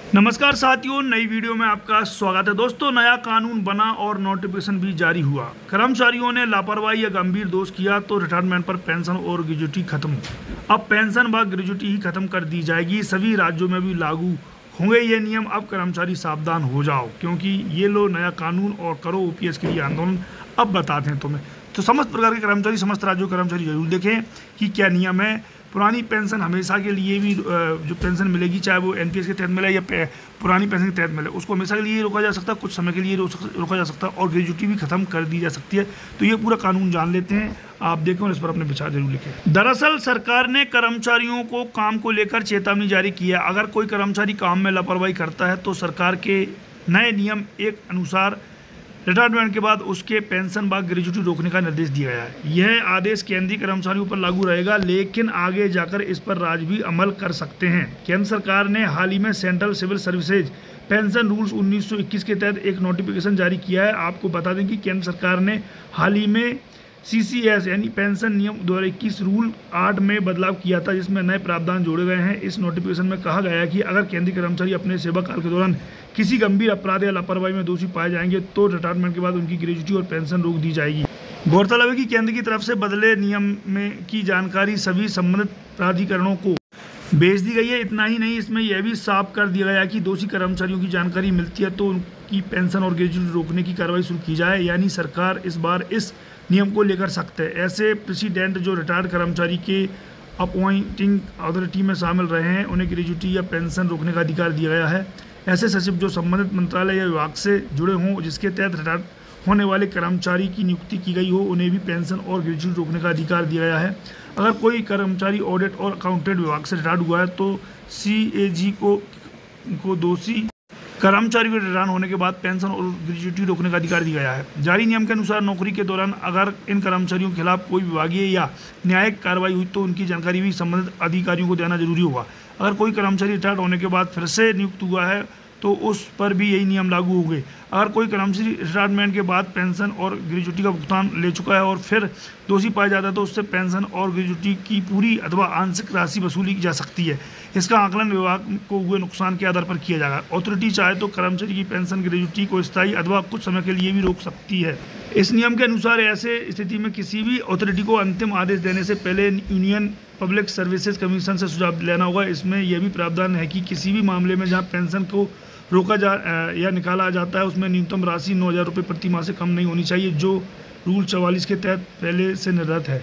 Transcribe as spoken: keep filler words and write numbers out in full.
नमस्कार साथियों, नई वीडियो में आपका स्वागत है। दोस्तों, नया कानून बना और नोटिफिकेशन भी जारी हुआ। कर्मचारियों ने लापरवाही या गंभीर दोष किया तो रिटायरमेंट पर पेंशन और ग्रेच्युटी खत्म। अब पेंशन व ग्रेच्युटी ही खत्म कर दी जाएगी। सभी राज्यों में भी लागू होंगे ये नियम। अब कर्मचारी सावधान हो जाओ, क्योंकि ये लो नया कानून और करो ओपीएस के लिए आंदोलन। अब बताते हैं तुम्हें। तो समस्त प्रकार के कर्मचारी, समस्त राज्यों के कर्मचारी जरूर देखें कि क्या नियम है। पुरानी पेंशन हमेशा के लिए भी जो पेंशन मिलेगी, चाहे वो एनपीएस के तहत मिले या पुरानी पेंशन के तहत मिले, उसको हमेशा के लिए रोका जा सकता है, कुछ समय के लिए रोका जा सकता है और ग्रेच्युटी भी खत्म कर दी जा सकती है। तो ये पूरा कानून जान लेते हैं, आप देखें और इस पर अपने विचार जरूर लिखें। दरअसल सरकार ने कर्मचारियों को काम को लेकर चेतावनी जारी की है। अगर कोई कर्मचारी काम में लापरवाही करता है तो सरकार के नए नियम एक अनुसार रिटायरमेंट के बाद उसके पेंशन व ग्रेच्युटी रोकने का निर्देश दिया गया है। यह आदेश केंद्रीय कर्मचारियों पर लागू रहेगा, लेकिन आगे जाकर इस पर राज्य भी अमल कर सकते हैं। केंद्र सरकार ने हाल ही में central civil services pension rules उन्नीस सौ इक्कीस के तहत एक नोटिफिकेशन जारी किया है। आपको बता दें कि केंद्र सरकार ने हाल ही में सीसीएस यानी पेंशन नियम दो हज़ार इक्कीस रूल आठ में बदलाव किया था, जिसमें नए प्रावधान जोड़े गए हैं। इस नोटिफिकेशन में कहा गया है कि अगर केंद्रीय कर्मचारी अपने सेवा काल के दौरान किसी गंभीर अपराध या लापरवाही में दोषी पाए जाएंगे तो रिटायरमेंट के बाद उनकी ग्रेच्युटी और पेंशन रोक दी जाएगी। गौरतलब है कि केंद्र की तरफ से बदले नियम में की जानकारी सभी संबंधित प्राधिकरणों को भेज दी गई है। इतना ही नहीं, इसमें यह भी साफ कर दिया गया है कि दोषी कर्मचारियों की जानकारी मिलती है तो उनकी पेंशन और ग्रेच्युटी रोकने की कार्रवाई शुरू की जाए। यानी सरकार इस बार इस नियम को लेकर सख्त है। ऐसे प्रेसिडेंट जो रिटायर्ड कर्मचारी के अपॉइंटिंग अथॉरिटी में शामिल रहे हैं, उन्हें ग्रेच्युटी या पेंशन रोकने का अधिकार दिया गया है। ऐसे सचिव जो संबंधित मंत्रालय या विभाग से जुड़े हों, जिसके तहत रिटायर्ड होने वाले कर्मचारी की नियुक्ति की गई हो, उन्हें भी पेंशन और ग्रेच्युटी रोकने का अधिकार दिया गया है। अगर कोई कर्मचारी ऑडिट और अकाउंटेंट विभाग से रिटायर्ड हुआ है तो सीएजी को को दोषी कर्मचारी के रिटायर्ड होने के बाद पेंशन और ग्रेच्युटी रोकने का अधिकार दिया गया है। जारी नियम के अनुसार नौकरी के दौरान अगर इन कर्मचारियों के खिलाफ कोई विभागीय या न्यायिक कार्रवाई हुई तो उनकी जानकारी भी संबंधित अधिकारियों को देना जरूरी होगा। अगर कोई कर्मचारी रिटायर्ड होने के बाद फिर से नियुक्त हुआ है तो उस पर भी यही नियम लागू होंगे। अगर कोई कर्मचारी रिटायरमेंट के बाद पेंशन और ग्रेच्युटी का भुगतान ले चुका है और फिर दोषी पाया जाता है तो उससे पेंशन और ग्रेच्युटी की पूरी अथवा आंशिक राशि वसूली जा सकती है। इसका आकलन विभाग को हुए नुकसान के आधार पर किया जाएगा। अथॉरिटी चाहे तो कर्मचारी की पेंशन ग्रेच्युटी को स्थायी अथवा कुछ समय के लिए भी रोक सकती है। इस नियम के अनुसार ऐसे स्थिति में किसी भी अथॉरिटी को अंतिम आदेश देने से पहले यूनियन पब्लिक सर्विसेज कमीशन से सुझाव लेना होगा। इसमें यह भी प्रावधान है कि किसी भी मामले में जहां पेंशन को रोका जा या निकाला जाता है, उसमें न्यूनतम राशि नौ हज़ार रुपये प्रति माह से कम नहीं होनी चाहिए, जो रूल चवालीस के तहत पहले से निर्धारित है।